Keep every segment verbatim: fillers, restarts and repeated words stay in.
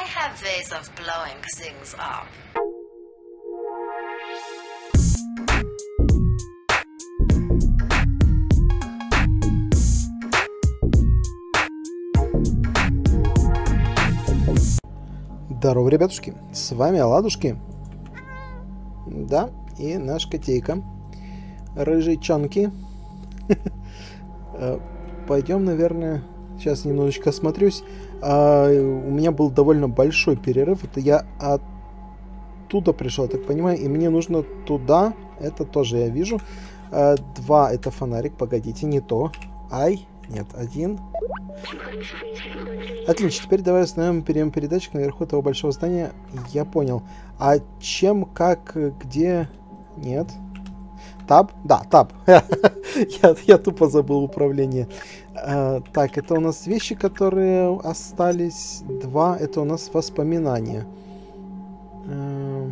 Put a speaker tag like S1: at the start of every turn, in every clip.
S1: have ways of blowing things up.
S2: Здорово, ребятушки, с вами Оладушки. Да, и наш котейка. Рыжичонки. Пойдем, наверное, сейчас немножечко осмотрюсь. У меня был довольно большой перерыв. Это я оттуда пришел, так понимаю, и мне нужно туда. Это тоже я вижу. Два, это фонарик, погодите, не то. Ай, нет, один. Отлично, теперь давай установим прием передатчик наверху этого большого здания. Я понял. А чем, как, где? Нет. Таб? Да, таб. я, я тупо забыл управление. А, так, это у нас вещи, которые остались. Два, это у нас воспоминания. А...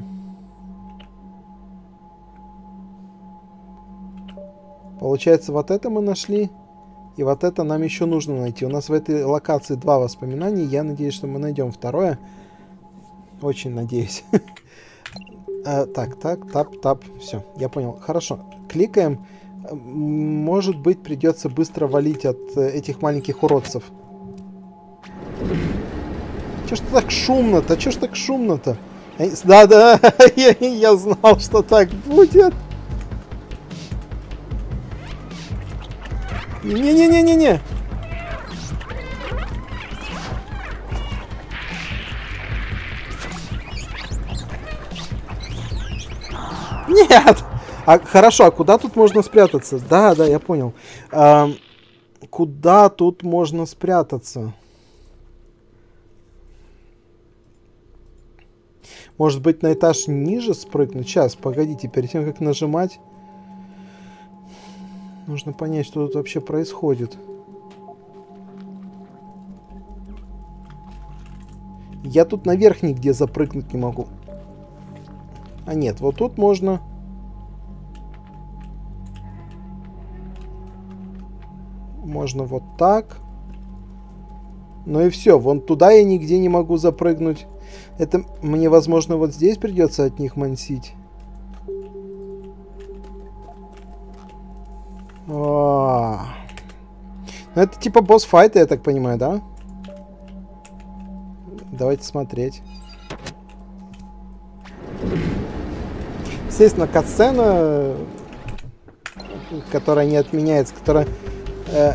S2: Получается, вот это мы нашли. И вот это нам еще нужно найти. У нас в этой локации два воспоминания. Я надеюсь, что мы найдем второе. Очень надеюсь. Так, так, тап, тап. Все, я понял. Хорошо. Кликаем. Может быть, придется быстро валить от этих маленьких уродцев. Че ж так шумно-то? Че ж так шумно-то? Да-да, я знал, что так будет. Не-не-не-не-не! Нет! А, хорошо, а куда тут можно спрятаться? Да, да, я понял. А, куда тут можно спрятаться? Может быть, на этаж ниже спрыгнуть? Сейчас, погодите, перед тем, как нажимать... Нужно понять, что тут вообще происходит. Я тут наверх нигде запрыгнуть не могу. А нет, вот тут можно. Можно вот так. Ну и все. Вон туда я нигде не могу запрыгнуть. Это мне, возможно, вот здесь придется от них мансить. Ну, это типа босс-файта, я так понимаю, да? Давайте смотреть. Естественно, катсцена, которая не отменяется, которая... Э,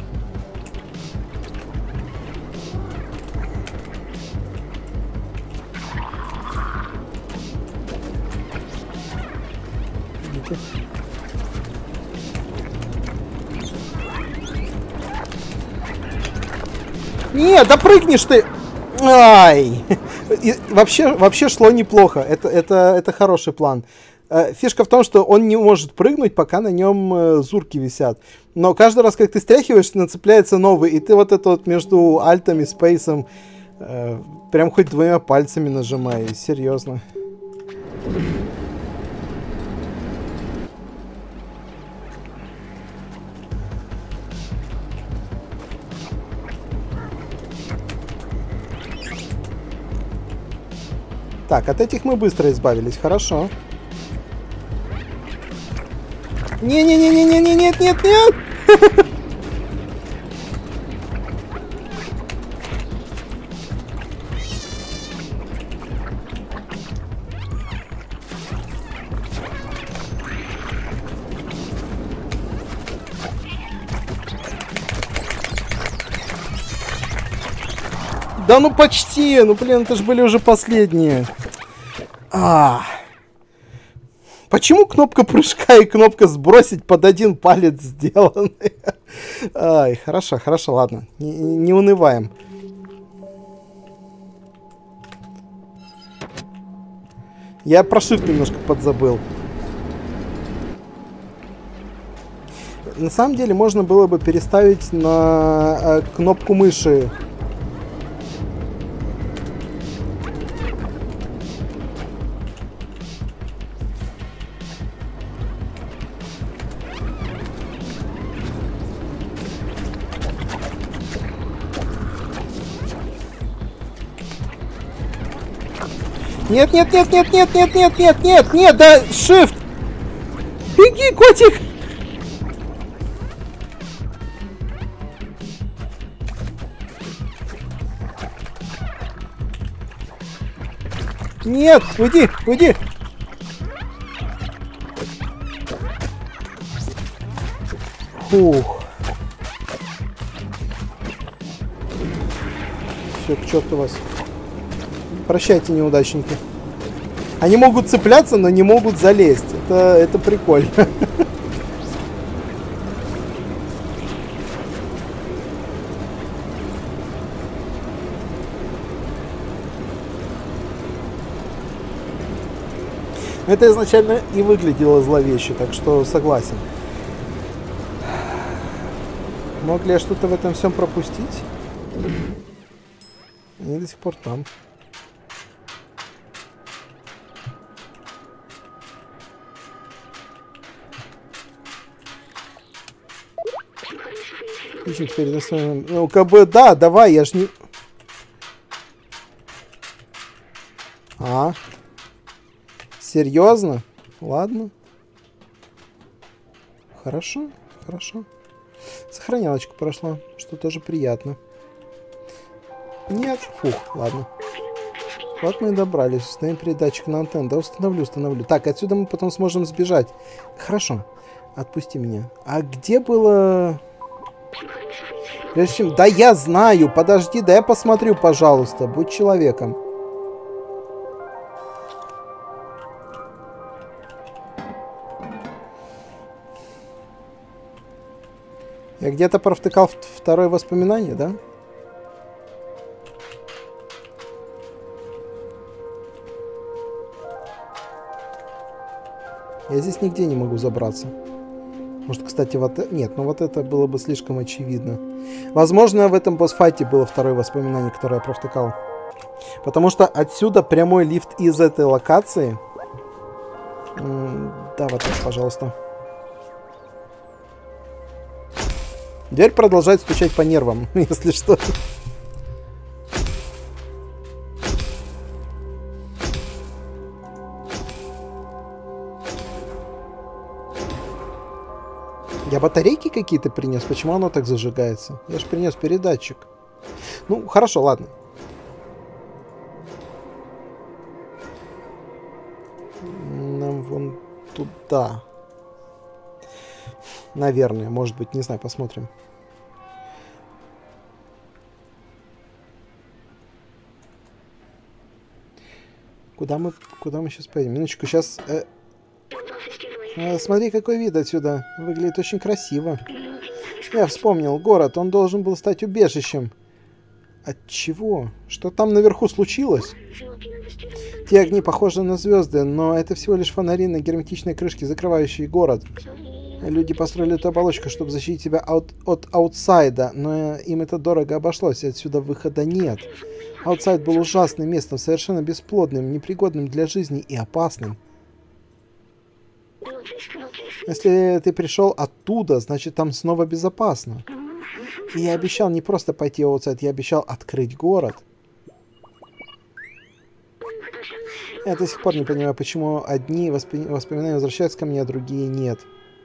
S2: Не, да прыгнешь ты! Ай! И вообще, вообще шло неплохо. Это, это, это хороший план. Фишка в том, что он не может прыгнуть, пока на нем зурки висят. Но каждый раз, как ты стряхиваешь, нацепляется новый. И ты вот это вот между альтом и спейсом э, прям хоть двумя пальцами нажимай. Серьезно. Так, от этих мы быстро избавились, хорошо. Не-не-не-не-не-не, нет-нет-нет! Да ну почти! Ну блин, это же были уже последние. А. Почему кнопка прыжка и кнопка сбросить под один палец сделаны? Ай, хорошо, хорошо, ладно. Не, не унываем. Я про shift немножко подзабыл. На самом деле можно было бы переставить на э, кнопку мыши. Нет, нет, нет, нет, нет, нет, нет, нет, нет, нет, да, shift! Беги, котик! Нет, уйди, уйди! Фух. Все, к черту вас. Прощайте, неудачники. Они могут цепляться, но не могут залезть. Это, это прикольно. Это изначально и выглядело зловеще, так что согласен. Мог ли я что-то в этом всем пропустить? Они до сих пор там. Теперь достанем. Ну, как бы, да, давай, я ж не... А? Серьезно? Ладно. Хорошо, хорошо. Сохранялочка прошла, что тоже приятно. Нет, фух, ладно. Вот мы и добрались. Установим передатчик на антенну. Да, установлю, установлю. Так, отсюда мы потом сможем сбежать. Хорошо. Отпусти меня. А где было... Прежде чем... Да я знаю. Подожди, да я посмотрю, пожалуйста. Будь человеком. Я где-то провтыкал второе воспоминание, да? Я здесь нигде не могу забраться. Может, кстати, вот это... Нет, ну вот это было бы слишком очевидно. Возможно, в этом босс-файте было второе воспоминание, которое я провтыкал. Потому что отсюда прямой лифт из этой локации. Да, вот так, пожалуйста. Дверь продолжает стучать по нервам, если что. Я батарейки какие-то принес? Почему оно так зажигается? Я же принес передатчик. Ну, хорошо, ладно. Нам вон туда. Наверное, может быть, не знаю, посмотрим. Куда мы, куда мы сейчас поедем? Минуточку, сейчас... Э, э, смотри, какой вид отсюда. Выглядит очень красиво. Я вспомнил, город, он должен был стать убежищем. От чего? Что там наверху случилось? Те огни похожи на звезды, но это всего лишь фонари на герметичной крышке, закрывающие город. Люди построили эту оболочку, чтобы защитить себя от, от аутсайда, но им это дорого обошлось, и отсюда выхода нет. Аутсайд был ужасным местом, совершенно бесплодным, непригодным для жизни и опасным. Если ты пришел оттуда, значит там снова безопасно. И я обещал не просто пойти в аутсайд, я обещал открыть город. Я до сих пор не понимаю, почему одни воспри... воспоминания возвращаются ко мне, а другие нет.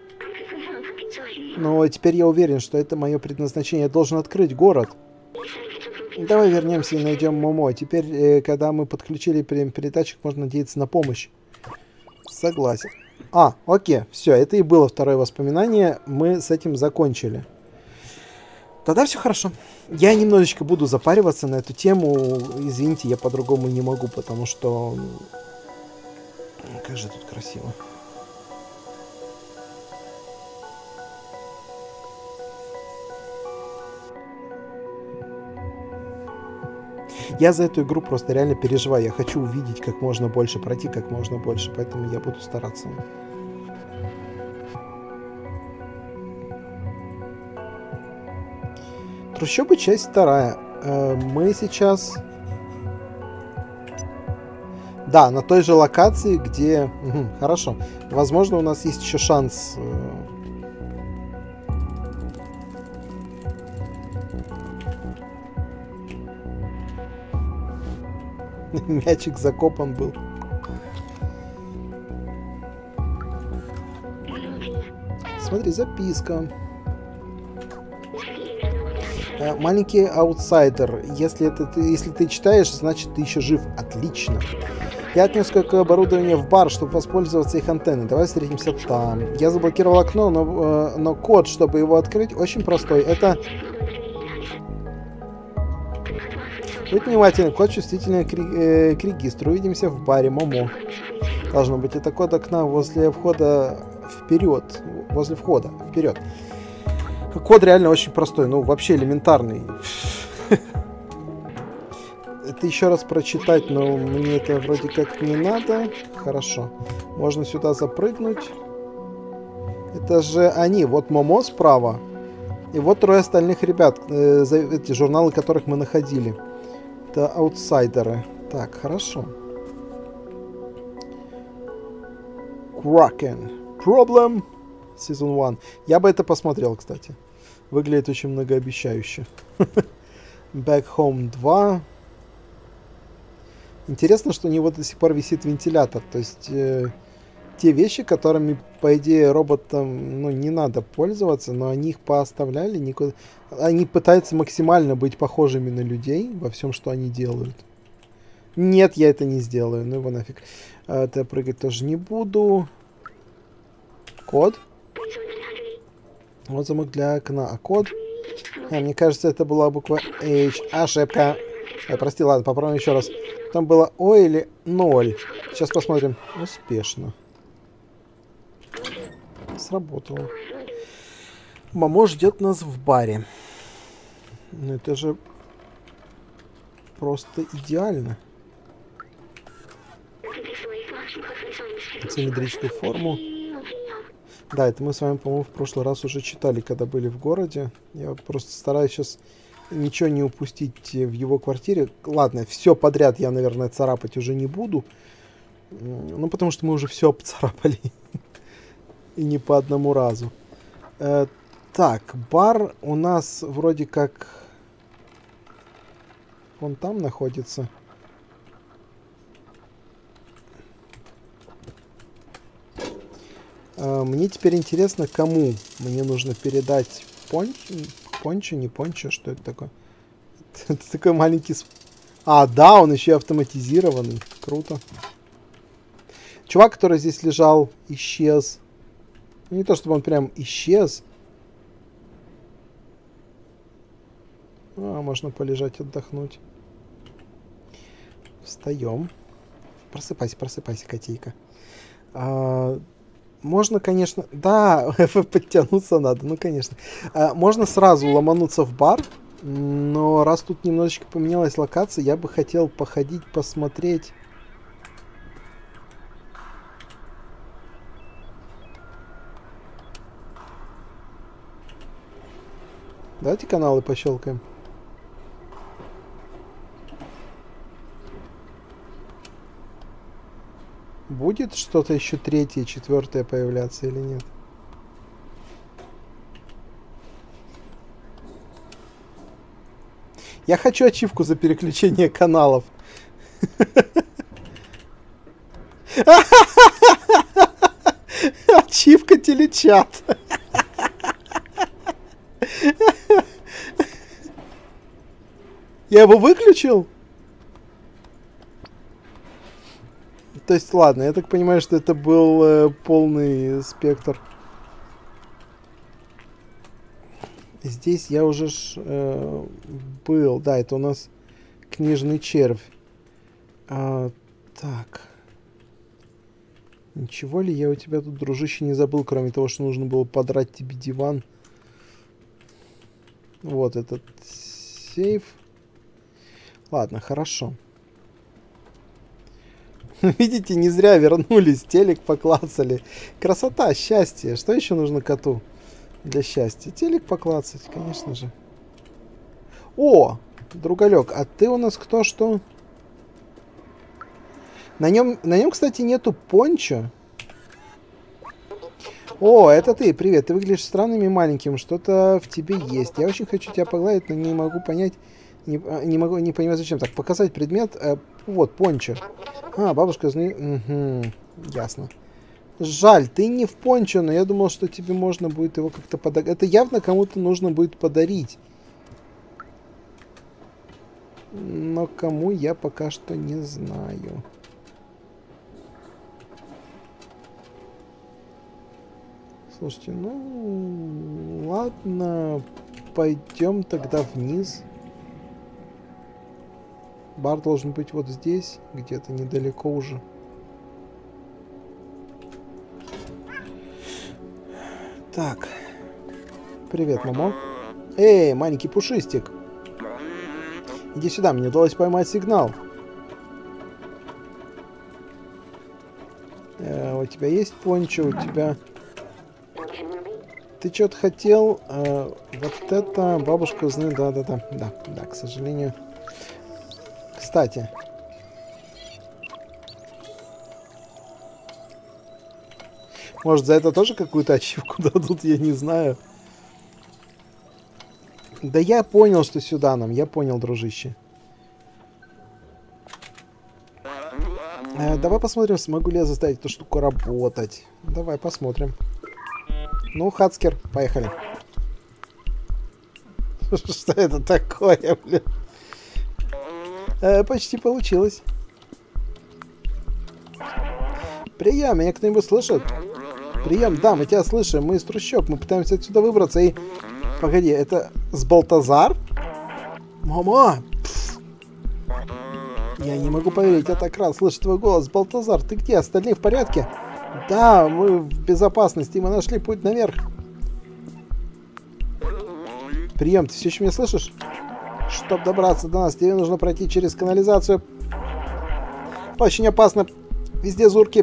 S2: Но теперь я уверен, что это мое предназначение. Я должен открыть город. Давай вернемся и найдем Момо. Теперь, э, когда мы подключили передатчик, можно надеяться на помощь. Согласен. А, окей, все, это и было второе воспоминание. Мы с этим закончили. Тогда все хорошо. Я немножечко буду запариваться на эту тему. Извините, я по-другому не могу, потому что... Как же тут красиво. Я за эту игру просто реально переживаю. Я хочу увидеть как можно больше, пройти как можно больше. Поэтому я буду стараться. Трущобы, часть вторая. Мы сейчас... Да, на той же локации, где... Угу, хорошо. Возможно, у нас есть еще шанс... Мячик закопан был. Смотри, записка. Маленький аутсайдер. Если, это ты, если ты читаешь, значит ты еще жив. Отлично. Я отнес кое-какое оборудование в бар, чтобы воспользоваться их антенной. Давай встретимся там. Я заблокировал окно, но, но код, чтобы его открыть, очень простой. Это... Будь внимательным, код чувствительный к, э, к регистру. Увидимся в баре Момо. Должно быть, это код окна возле входа вперед. Возле входа вперед. Код реально очень простой, ну вообще элементарный. Это еще раз прочитать, но мне это вроде как не надо. Хорошо. Можно сюда запрыгнуть. Это же они. Вот Момо справа. И вот трое остальных ребят. Э, эти журналы, которых мы находили. Это аутсайдеры. Так, хорошо. Kraken. Problem. Season один. Я бы это посмотрел, кстати. Выглядит очень многообещающе. Back Home два. Интересно, что у него до сих пор висит вентилятор. То есть э, те вещи, которыми, по идее, роботам ну, не надо пользоваться, но они их пооставляли. Никуда... Они пытаются максимально быть похожими на людей во всем, что они делают. Нет, я это не сделаю. Ну его нафиг. А, это прыгать тоже не буду. Код. Вот замок для окна. А код? А, мне кажется, это была буква H. Ошибка. Ой, прости, ладно, попробуем еще раз. Там было О или ноль. Сейчас посмотрим. Успешно. Сработало. Момо ждет нас в баре. Ну это же просто идеально. Цилиндрическую форму. Да, это мы с вами, по-моему, в прошлый раз уже читали, когда были в городе. Я просто стараюсь сейчас ничего не упустить в его квартире. Ладно, все подряд я, наверное, царапать уже не буду. Ну, потому что мы уже все поцарапали. И не по одному разу. Э, так, бар у нас вроде как... Вон там находится. Э, мне теперь интересно, кому мне нужно передать понч... пончо, не пончо, что это такое? Это такой маленький... А, да, он еще автоматизированный. Круто. Чувак, который здесь лежал, исчез. Ну, не то, чтобы он прям исчез. А, можно полежать, отдохнуть. Встаем. Просыпайся, просыпайся, котейка. А, можно, конечно... Да, подтянуться надо, ну, конечно. А, можно сразу ломануться в бар. Но раз тут немножечко поменялась локация, я бы хотел походить, посмотреть... Давайте каналы пощелкаем. Будет что-то еще третье, четвертое появляться или нет? Я хочу ачивку за переключение каналов. Ачивка телечат. Я его выключил? То есть, ладно, я так понимаю, что это был э, полный спектр. Здесь я уже ж, э, был. Да, это у нас книжный червь. А, так. Ничего ли я у тебя тут, дружище, не забыл, кроме того, что нужно было подрать тебе диван. Вот этот сейф. Ладно, хорошо. Видите, не зря вернулись, телек поклацали. Красота, счастье. Что еще нужно коту для счастья? Телек поклацать, конечно же. О, другалек, а ты у нас кто что? На нем, на нем, кстати, нету пончо. О, это ты, привет. Ты выглядишь странным и маленьким. Что-то в тебе есть. Я очень хочу тебя погладить, но не могу понять, Не, не могу, не понимаю, зачем. Так, показать предмет. Э, вот, пончо. А, бабушка... Угу, ясно. Жаль, ты не в пончо, но я думал, что тебе можно будет его как-то подарить. Это явно кому-то нужно будет подарить. Но кому, я пока что не знаю. Слушайте, ну... Ладно, пойдем тогда вниз. Бар должен быть вот здесь, где-то недалеко уже. Так. Привет, мамо. Эй, маленький пушистик. Иди сюда, мне удалось поймать сигнал. Э, у тебя есть пончо, у тебя... Ты что-то хотел? Э, вот это бабушка знает. Да-да-да. Да, да, к сожалению. Кстати. Может, за это тоже какую-то ачивку дадут, я не знаю. Да я понял, что сюда нам. Я понял, дружище. Э, давай посмотрим, смогу ли я заставить эту штуку работать. Давай посмотрим. Ну, Хацкер, поехали. Что это такое, блин? Э, почти получилось. Прием, меня кто-нибудь слышит? Прием, да, мы тебя слышим, мы из трущоб, мы пытаемся отсюда выбраться и... Погоди, это с Балтазар? Мама! Пфф. Я не могу поверить, я так рад слышать твой голос. Балтазар, ты где? Остальные в порядке? Да, мы в безопасности, мы нашли путь наверх. Прием, ты все еще меня слышишь? Чтобы добраться до нас, тебе нужно пройти через канализацию. Очень опасно. Везде зурки.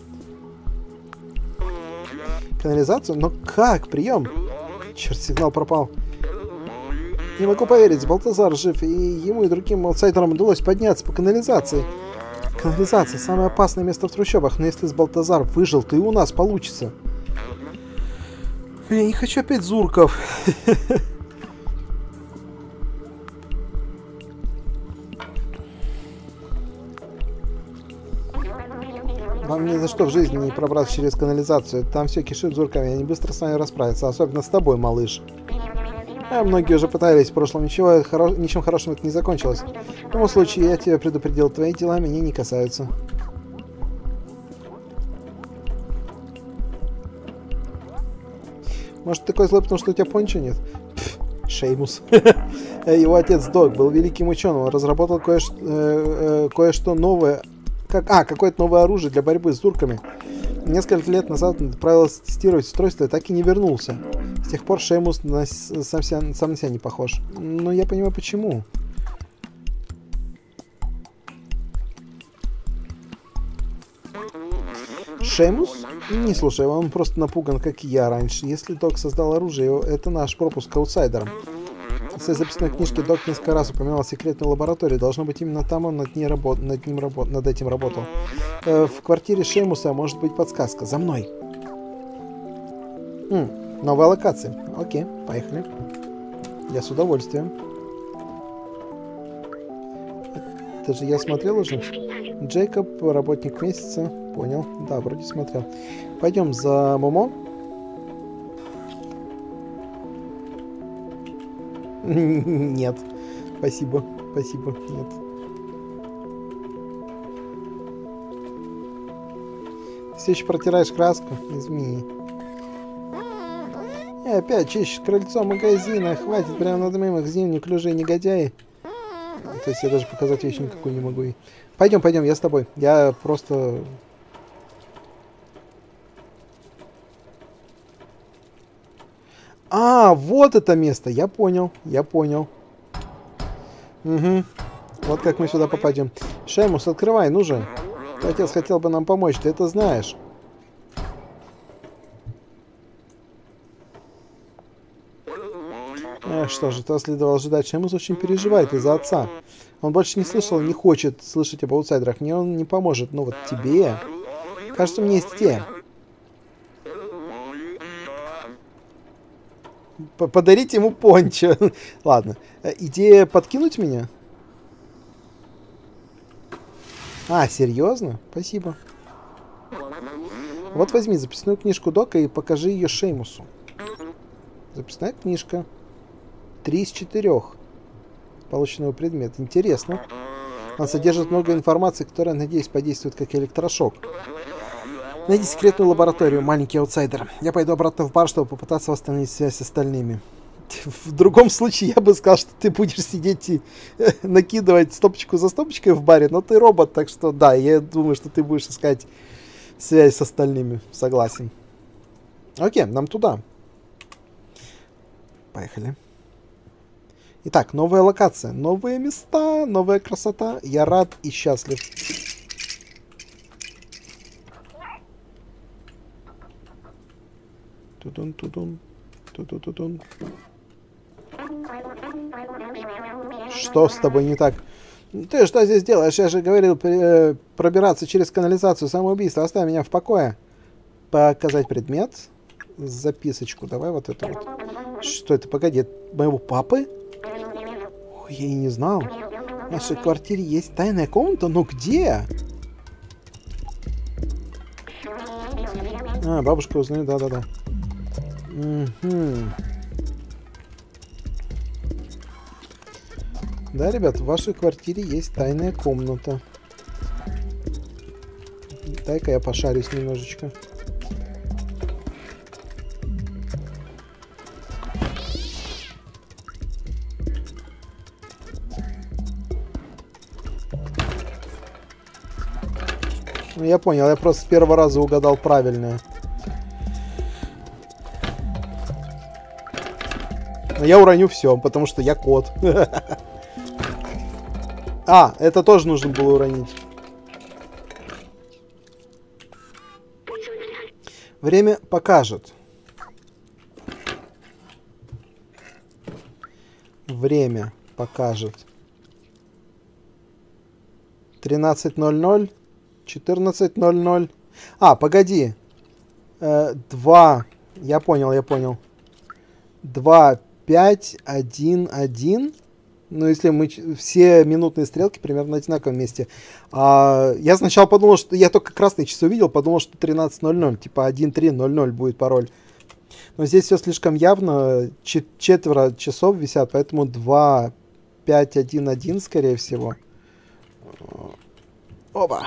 S2: Канализацию? Но как? Прием. Черт, сигнал пропал. Не могу поверить, Балтазар жив, и ему и другим аутсайдерам удалось подняться по канализации. Канализация — самое опасное место в трущобах, но если с Балтазар выжил, то и у нас получится. Я не хочу опять зурков. Вам ни за что в жизни не пробраться через канализацию. Там все кишит зурками, они быстро с вами расправятся, особенно с тобой, малыш. А многие уже пытались в прошлом, ничего, хоро... ничем хорошим это не закончилось. В любом случае, я тебя предупредил, твои дела меня не касаются. Может, ты такой злой, потому что у тебя пончо нет? Пф, Шеймус. Его отец Дог был великим ученым, он разработал кое-что э, э, кое-что новое. Как... А, какое-то новое оружие для борьбы с зурками. Несколько лет назад он отправился тестировать устройство и так и не вернулся. С тех пор Шеймус на... сам, себя... сам на себя не похож. Но я понимаю, почему. Шеймус? Не слушай, он просто напуган, как и я раньше. Если Док создал оружие, это наш пропуск к аутсайдерам. В своей записной книжке Док несколько раз упоминал секретную лабораторию. Должно быть, именно там он над, ней работ... над, ним рабо... над этим работал. Э, в квартире Шеймуса может быть подсказка. За мной. М, новая локация. Окей, поехали. Я с удовольствием. Это же я смотрел уже. Джейкоб, работник месяца. Понял. Да, вроде смотрел. Пойдем за Момо. Нет. Спасибо. Спасибо. Нет. Ты все еще протираешь краску? Извини. И опять чищешь крыльцо магазина. Хватит прямо над моим магазином, неуклюжие негодяи. То есть я даже показать вещь никакую не могу. Пойдем, пойдем, я с тобой. Я просто... А, вот это место. Я понял, я понял. Угу. Вот как мы сюда попадем. Шеймус, открывай, ну же. Твой отец хотел бы нам помочь, ты это знаешь. Эх, что же, то следовало ожидать. Шеймус очень переживает из-за отца. Он больше не слышал, не хочет слышать об аутсайдерах. Мне он не поможет. Но вот тебе... Кажется, у меня есть идея. Подарить ему пончо. Ладно. Идея подкинуть меня? А, серьезно? Спасибо. Вот возьми записную книжку Дока и покажи ее Шеймусу. Записная книжка. Три из четырех полученного предмета. Интересно. Она содержит много информации, которая, надеюсь, подействует как электрошок. Найди секретную лабораторию, маленький аутсайдер. Я пойду обратно в бар, чтобы попытаться восстановить связь с остальными. В другом случае я бы сказал, что ты будешь сидеть и накидывать стопочку за стопочкой в баре, но ты робот, так что да, я думаю, что ты будешь искать связь с остальными. Согласен. Окей, нам туда. Поехали. Итак, новая локация, новые места, новая красота. Я рад и счастлив. Тудун-тудун. Ту-ту-ту-тун. Что с тобой не так? Ты что здесь делаешь? Я же говорил э, пробираться через канализацию самоубийства. Оставь меня в покое. Показать предмет. Записочку. Давай вот это вот. Что это? Погоди. Моего папы? Ой, я и не знал. В нашей квартире есть тайная комната? Но где? А, бабушка узнает. Да-да-да. Угу. Да, ребят, в вашей квартире есть тайная комната. Дай-ка я пошарюсь немножечко. Ну, я понял, я просто с первого раза угадал правильное. Но я уроню все, потому что я кот. А, это тоже нужно было уронить. Время покажет. Время покажет. тринадцать ноль ноль. четырнадцать ноль ноль. А, погоди. Э, два. Я понял, я понял. два, пять, один, один. Ну, если мы все минутные стрелки примерно на одинаковом месте. А, я сначала подумал, что... Я только красные часы увидел, подумал, что тринадцать ноль ноль. Типа один три ноль ноль будет пароль. Но здесь все слишком явно. Чет четверо часов висят, поэтому два, пять, один, один, скорее всего. Оба.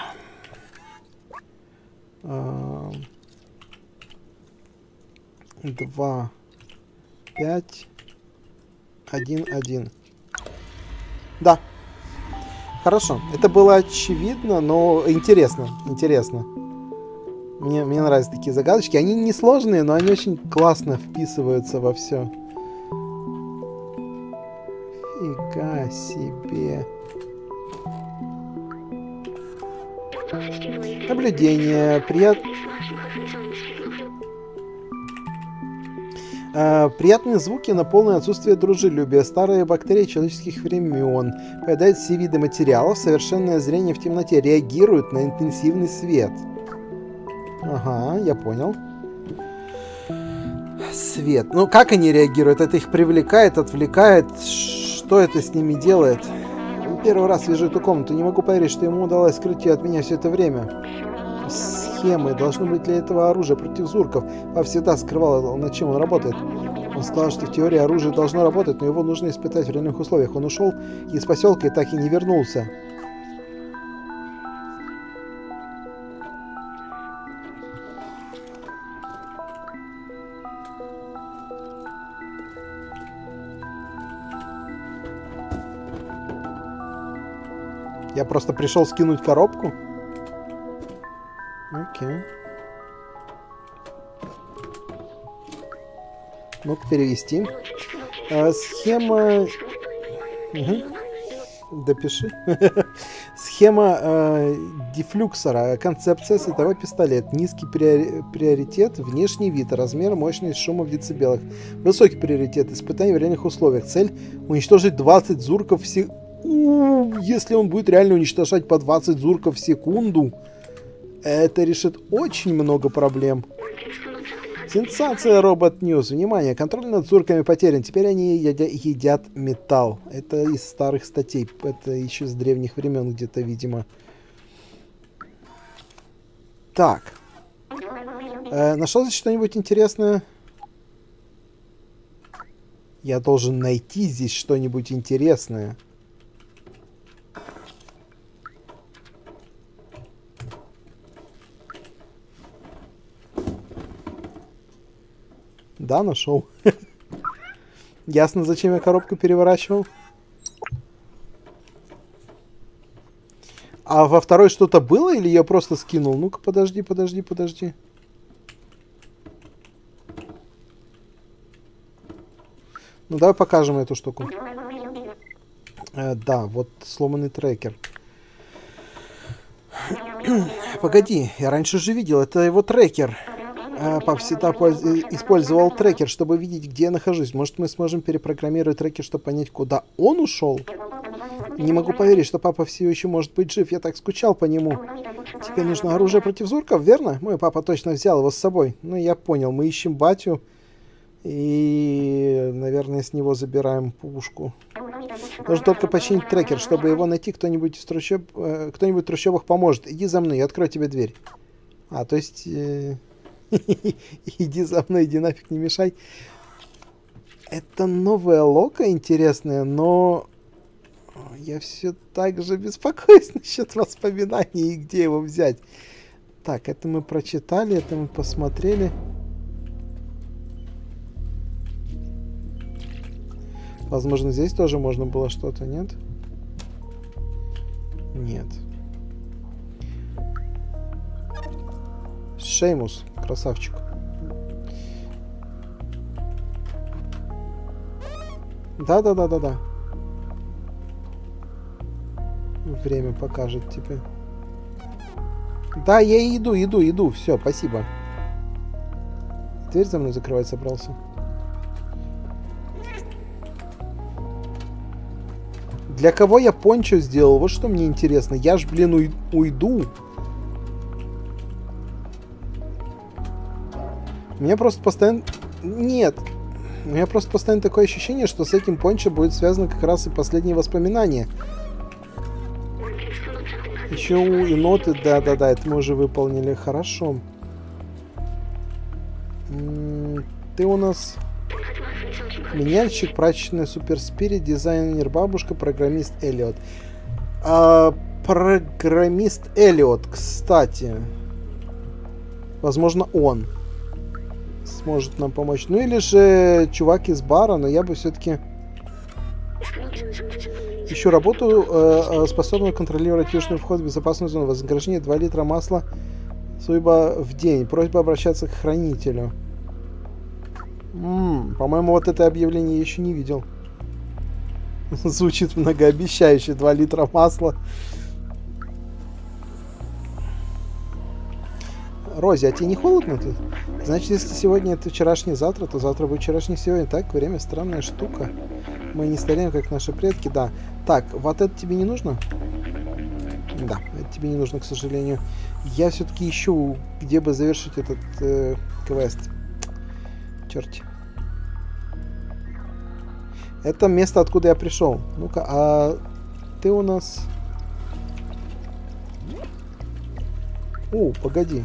S2: два, пять, один, один. Да. Хорошо. Это было очевидно, но интересно. Интересно. Мне, мне нравятся такие загадочки. Они не сложные, но они очень классно вписываются во все. Фига себе. Наблюдение. Приятно. Uh, приятные звуки на полное отсутствие дружелюбия. Старые бактерии человеческих времен. Поедают все виды материалов. Совершенное зрение в темноте. Реагируют на интенсивный свет. Ага, я понял. Свет. Ну, как они реагируют? Это их привлекает, отвлекает? Что это с ними делает? Первый раз вижу эту комнату. Не могу поверить, что ему удалось скрыть ее от меня все это время. Схемы. Должно быть для этого оружие против зурков. Пап всегда скрывал, над чем он работает. Он сказал, что в теории оружие должно работать, но его нужно испытать в реальных условиях. Он ушел из поселка и так и не вернулся. Я просто пришел скинуть коробку. Окей. Ну-ка, перевести. А, схема... Угу. Допиши. Схема э, дефлюксора. Концепция световой пистолет. Низкий приори... приоритет. Внешний вид. Размер, мощность, шума в децибелах. Высокий приоритет. Испытание в реальных условиях. Цель — уничтожить двадцать зурков в секунду. Если он будет реально уничтожать по двадцать зурков в секунду, это решит очень много проблем. Сенсация, Робот Ньюс. Внимание, контроль над зурками потерян. Теперь они едя едят металл. Это из старых статей. Это еще с древних времен где-то, видимо. Так. Э, нашел здесь что-нибудь интересное? Я должен найти здесь что-нибудь интересное. Да, нашел. Ясно, зачем я коробку переворачивал. А во второй что-то было или я просто скинул? Ну-ка, подожди, подожди, подожди. Ну, давай покажем эту штуку. Э, да, вот сломанный трекер. Погоди, я раньше же видел, это его трекер. Э, пап всегда использовал трекер, чтобы видеть, где я нахожусь. Может, мы сможем перепрограммировать трекер, чтобы понять, куда он ушел? Не могу поверить, что папа все еще может быть жив. Я так скучал по нему. Теперь нужно оружие против зурков, верно? Мой папа точно взял его с собой. Ну, я понял, мы ищем батю. И, наверное, с него забираем пушку. Нужно только починить трекер. Чтобы его найти, кто-нибудь из трущоб... э, кто-нибудь в трущобах поможет. Иди за мной, я открою тебе дверь. А, то есть... Э... иди за мной, иди нафиг, не мешай. Это новая лока интересная, но... я все так же беспокоюсь насчет воспоминаний и где его взять. Так, это мы прочитали, это мы посмотрели. Возможно, здесь тоже можно было что-то, нет? Нет. Шеймус, красавчик. Да-да-да-да-да. Время покажет тебе. Да, я иду, иду, иду. Все, спасибо. Дверь за мной закрывать собрался. Для кого я пончо сделал? Вот что мне интересно. Я ж, блин, уй уйду. У меня просто постоянно... Нет. У меня просто постоянно такое ощущение, что с этим пончо будет связано как раз и последние воспоминания. Еще у еноты, да-да-да, это мы уже выполнили. Хорошо. М-м, ты у нас меняльщик, прачечная суперспирит, дизайнер бабушка, программист Эллиот. А, программист Эллиот, кстати. Возможно, он сможет нам помочь. Ну или же чувак из бара, но я бы все-таки... Ищу работу, э, способную контролировать южный вход в безопасную зону. Вознаграждение два литра масла суйба в день. Просьба обращаться к хранителю. М-м, по-моему, вот это объявление я еще не видел. Звучит многообещающе. два литра масла. Рози, а тебе не холодно тут? Значит, если сегодня это вчерашний завтра, то завтра будет вчерашний сегодня. Так, время странная штука. Мы не стареем, как наши предки, да. Так, вот это тебе не нужно? Да, это тебе не нужно, к сожалению. Я все-таки ищу, где бы завершить этот э, квест. Черт. Это место, откуда я пришел. Ну-ка, а ты у нас... О, погоди.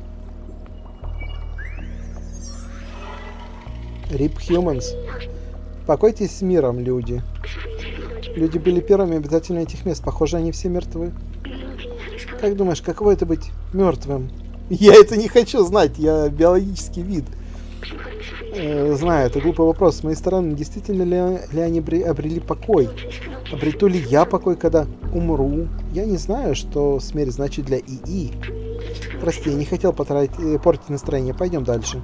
S2: Rip Humans. Покойтесь с миром, люди. Люди были первыми обитателями этих мест. Похоже, они все мертвы. Как думаешь, каково это быть мертвым? Я это не хочу знать. Я биологический вид. Э, знаю, это глупый вопрос. С моей стороны, действительно ли, ли они обрели покой? Обрету ли я покой, когда умру? Я не знаю, что смерть значит для ИИ. Прости, я не хотел потратить, э, портить настроение. Пойдем дальше.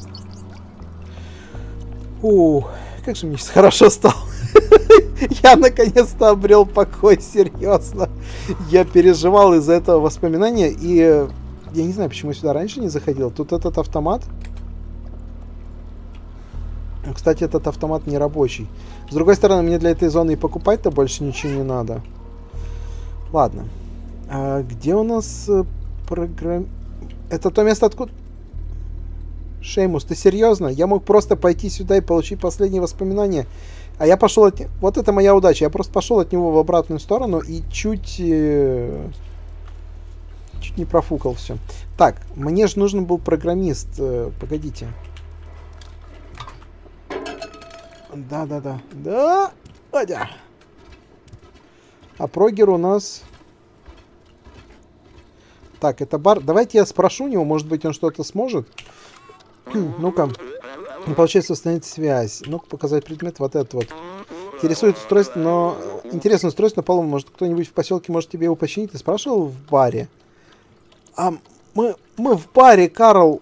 S2: Ух, как же мне сейчас хорошо стало. Я наконец-то обрел покой, серьезно. Я переживал из-за этого воспоминания, и я не знаю, почему я сюда раньше не заходил. Тут этот автомат. Кстати, этот автомат не рабочий. С другой стороны, мне для этой зоны и покупать-то больше ничего не надо. Ладно. А где у нас программ... Это то место, откуда... Шеймус, ты серьезно? Я мог просто пойти сюда и получить последние воспоминания. А я пошел от... Вот это моя удача. Я просто пошел от него в обратную сторону и чуть... Э... Чуть не профукал все. Так, мне же нужен был программист. Э, погодите. Да-да-да. Да! Адя! А прогер у нас... Так, это бар... Давайте я спрошу у него, может быть, он что-то сможет. Ну-ка. Не получается установить связь. Ну-ка, показать предмет. Вот этот вот. Интересует устройство, но... Интересное устройство на полу. Может, кто-нибудь в поселке может тебе его починить? Ты спрашивал в баре? А мы, мы в баре, Карл.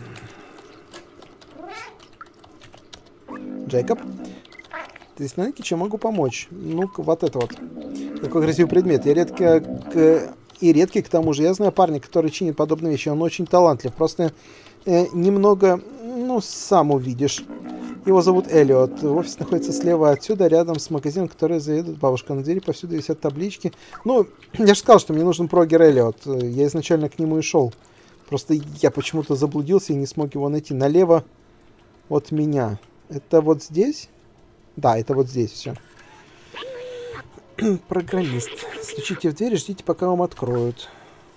S2: Джейкоб? Ты знаете, чем могу помочь? Ну-ка, вот это вот. Какой красивый предмет. Я редко... К... И редкий, к тому же. Я знаю парня, который чинит подобные вещи. Он очень талантлив. Просто э, немного... Ну, сам увидишь. Его зовут Эллиот. Офис находится слева отсюда, рядом с магазином, который заведует бабушка. На двери повсюду висят таблички. Ну, я же сказал, что мне нужен прогер Эллиот. Я изначально к нему и шел. Просто я почему-то заблудился и не смог его найти. Налево от меня. Это вот здесь? Да, это вот здесь все. Программист. Стучите в дверь и ждите, пока вам откроют.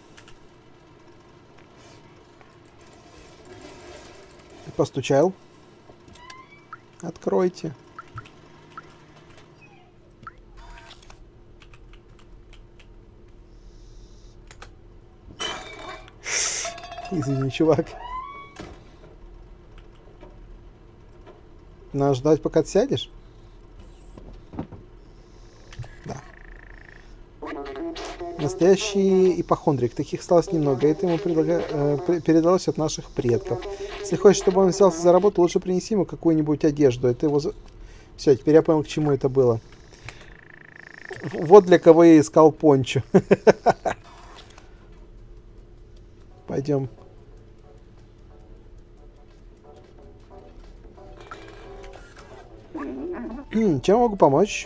S2: Постучал. Откройте. Извини, чувак. Надо ждать, пока ты сядешь? Да. Настоящий ипохондрик. Таких осталось немного. Это ему предлага... э, передалось от наших предков. Если хочешь, чтобы он взялся за работу, лучше принеси ему какую-нибудь одежду. Это его... Все, теперь я понял, к чему это было. Вот для кого я искал пончо. Пойдем. Чем могу помочь?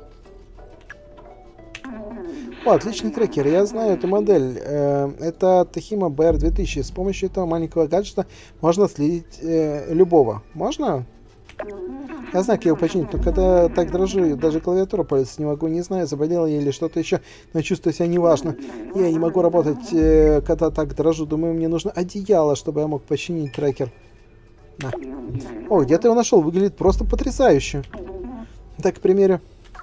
S2: О, отличный трекер. Я знаю эту модель. Э, это Тахима би ар две тысячи. С помощью этого маленького гаджета можно следить э, любого. Можно? Я знаю, как его починить, но когда так дрожу, даже клавиатуру пользоваться не могу. Не знаю, заболела я или что-то еще, но чувствую себя неважно. Я не могу работать, э, когда так дрожу. Думаю, мне нужно одеяло, чтобы я мог починить трекер. На. О, где ты его нашел? Выглядит просто потрясающе. Так, к примеру.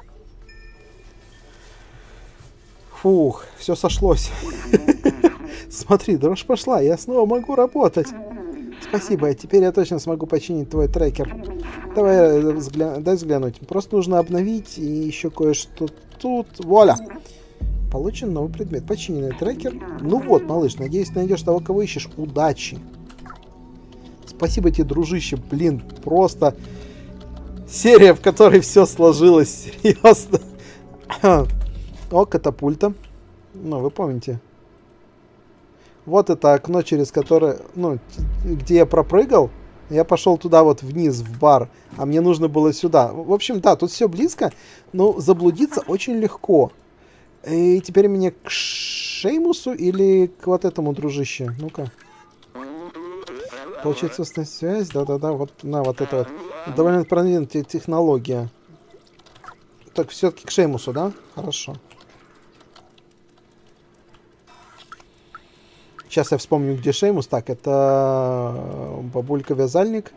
S2: Фух, все сошлось. Смотри, дрожь пошла, я снова могу работать. Спасибо, теперь я точно смогу починить твой трекер. Давай взгля... дай взглянуть. Просто нужно обновить и еще кое-что тут. Вуаля! Получен новый предмет. Починенный трекер. Ну вот, малыш, надеюсь, найдешь того, кого ищешь. Удачи! Спасибо тебе, дружище. Блин, просто серия, в которой все сложилось. Серьезно. О, катапульта. Ну, вы помните. Вот это окно, через которое... Ну, где я пропрыгал. Я пошел туда вот вниз, в бар. А мне нужно было сюда. В общем, да, тут все близко. Но заблудиться очень легко. И теперь мне к Шеймусу или к вот этому дружище? Ну-ка. Получается связь. Да-да-да, вот на вот это вот. Довольно продвинутая технология. Так, все-таки к Шеймусу, да? Хорошо. Сейчас я вспомню, где Шеймус. Так, это бабулька-вязальник.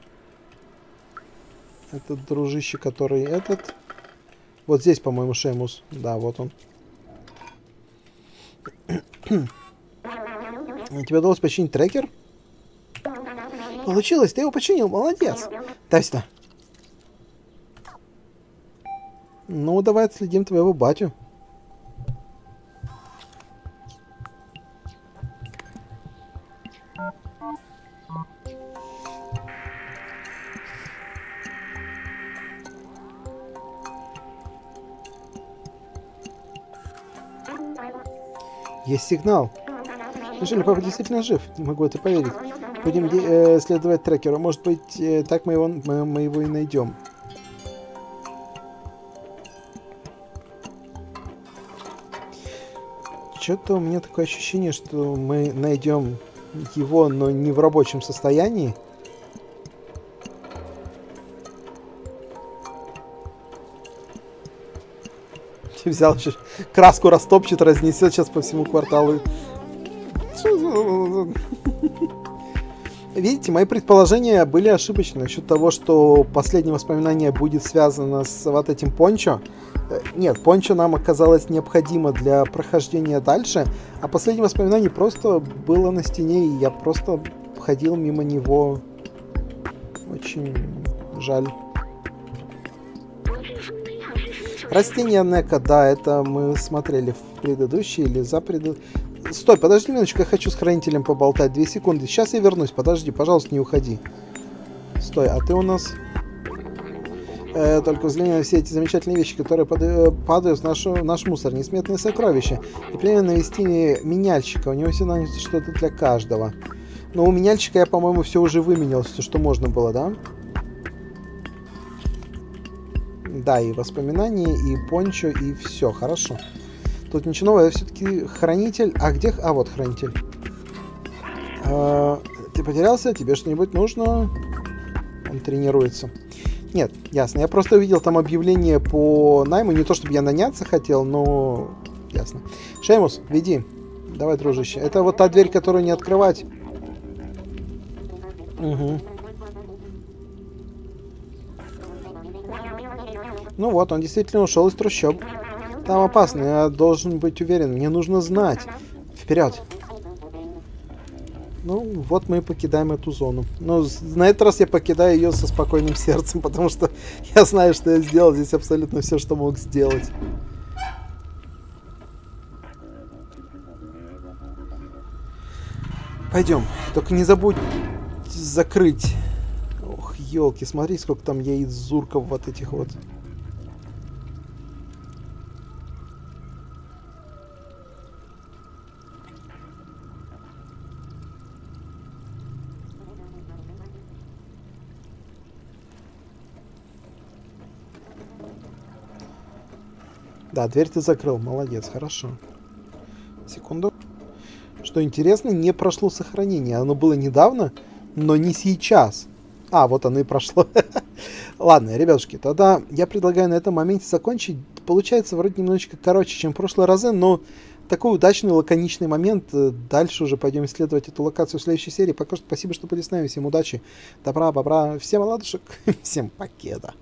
S2: Это дружище, который этот. Вот здесь, по-моему, Шеймус. Да, вот он. Тебе удалось починить трекер? Получилось, ты его починил, молодец. Дай сюда. Ну, давай отследим твоего батю. Есть сигнал. Неужели папа действительно жив? Не могу это поверить. Будем э, следовать трекеру. Может быть, э, так мы его, мы, мы его и найдем. Что-то у меня такое ощущение, что мы найдем его, но не в рабочем состоянии. Взял еще краску, растопчет, разнесет сейчас по всему кварталу. Видите, мои предположения были ошибочны насчет того, что последнее воспоминание будет связано с вот этим пончо. Нет, пончо нам оказалось необходимо для прохождения дальше, а последнее воспоминание просто было на стене, и я просто ходил мимо него. Очень жаль. Растение Нека, да, это мы смотрели в предыдущей или за предыдущей. Стой, подожди минуточку, я хочу с хранителем поболтать. Две секунды. Сейчас я вернусь, подожди, пожалуйста, не уходи. Стой, а ты у нас... Э, только взгляни на все эти замечательные вещи, которые под... падают в, нашу... в наш мусор. Несметные сокровища. И примерно навести меняльщика. У него всегда найдется что-то для каждого. Но у меняльщика я, по-моему, все уже выменял, все, что можно было, да? Да, и воспоминания, и пончо, и все, хорошо. Тут ничего нового, я все-таки хранитель. А где... А, вот хранитель. А, ты потерялся? Тебе что-нибудь нужно? Он тренируется. Нет, ясно. Я просто увидел там объявление по найму. Не то, чтобы я наняться хотел, но... Ясно. Шеймус, веди. Давай, дружище. Это вот та дверь, которую не открывать. Угу. Ну вот, он действительно ушел из трущоб. Там опасно, я должен быть уверен. Мне нужно знать. Вперед. Ну, вот мы и покидаем эту зону. Но на этот раз я покидаю ее со спокойным сердцем, потому что я знаю, что я сделал здесь абсолютно все, что мог сделать. Пойдем. Только не забудь закрыть. Ох, елки, смотри, сколько там яиц зурков вот этих вот. Да, дверь ты закрыл. Молодец, хорошо. Секунду. Что интересно, не прошло сохранение. Оно было недавно, но не сейчас. А, вот оно и прошло. Ладно, ребятушки, тогда я предлагаю на этом моменте закончить. Получается вроде немножечко короче, чем в прошлые разы, но такой удачный, лаконичный момент. Дальше уже пойдем исследовать эту локацию в следующей серии. Пока что спасибо, что были с нами. Всем удачи, добра, бобра, всем ладушек, всем покеда.